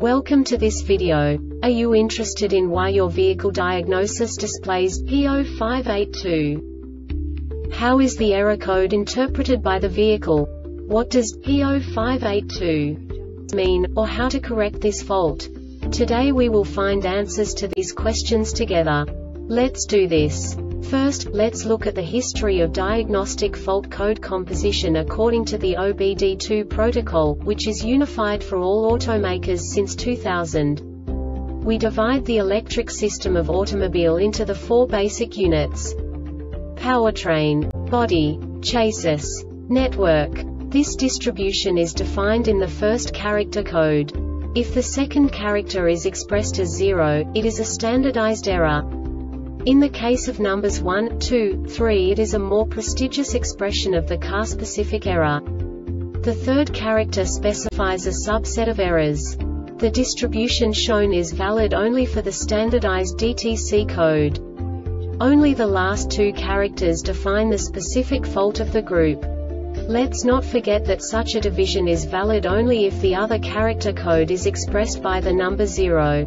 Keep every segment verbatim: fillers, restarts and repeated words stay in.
Welcome to this video. Are you interested in why your vehicle diagnosis displays P zero five eight two? How is the error code interpreted by the vehicle? What does P zero five eight two mean, or how to correct this fault? Today we will find answers to these questions together. Let's do this. First, let's look at the history of diagnostic fault code composition according to the O B D two protocol, which is unified for all automakers since two thousand. We divide the electric system of automobile into the four basic units: powertrain, body, chassis, network. This distribution is defined in the first character code. If the second character is expressed as zero, it is a standardized error. In the case of numbers one, two, three, it is a more prestigious expression of the car-specific error. The third character specifies a subset of errors. The distribution shown is valid only for the standardized D T C code. Only the last two characters define the specific fault of the group. Let's not forget that such a division is valid only if the other character code is expressed by the number zero.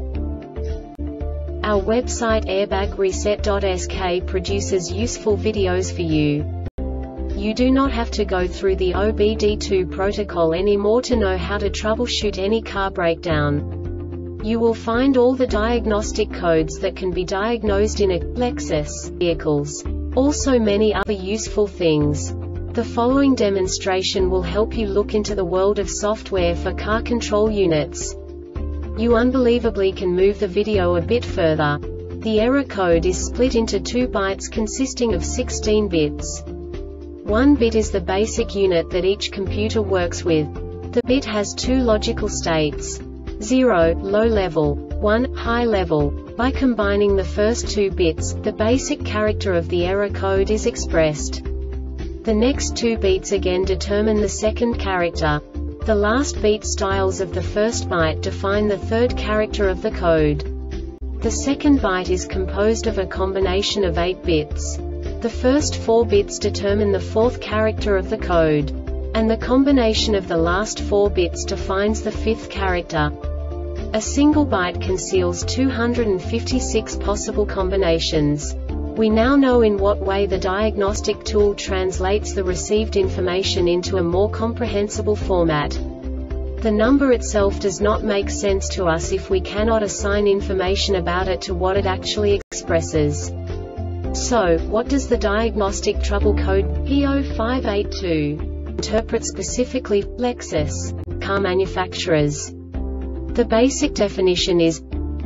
Our website airbag reset dot S K produces useful videos for you. You do not have to go through the O B D two protocol anymore to know how to troubleshoot any car breakdown. You will find all the diagnostic codes that can be diagnosed in a Lexus vehicles. Also many other useful things. The following demonstration will help you look into the world of software for car control units. You unbelievably can move the video a bit further. The error code is split into two bytes consisting of sixteen bits. One bit is the basic unit that each computer works with. The bit has two logical states: zero, low level, one, high level. By combining the first two bits, the basic character of the error code is expressed. The next two bits again determine the second character. The last beat styles of the first byte define the third character of the code. The second byte is composed of a combination of eight bits. The first four bits determine the fourth character of the code. And the combination of the last four bits defines the fifth character. A single byte conceals two hundred fifty-six possible combinations. We now know in what way the diagnostic tool translates the received information into a more comprehensible format. The number itself does not make sense to us if we cannot assign information about it to what it actually expresses. So, what does the diagnostic trouble code P zero five eight two interpret specifically for Lexus car manufacturers? The basic definition is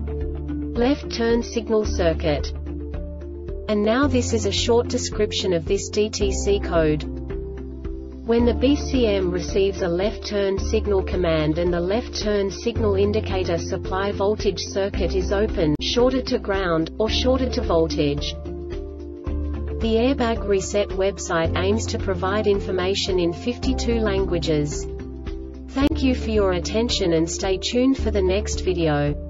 left turn signal circuit. And now this is a short description of this D T C code. When the B C M receives a left turn signal command and the left turn signal indicator supply voltage circuit is open, shorted to ground, or shorted to voltage. The Airbag Reset website aims to provide information in fifty-two languages. Thank you for your attention and stay tuned for the next video.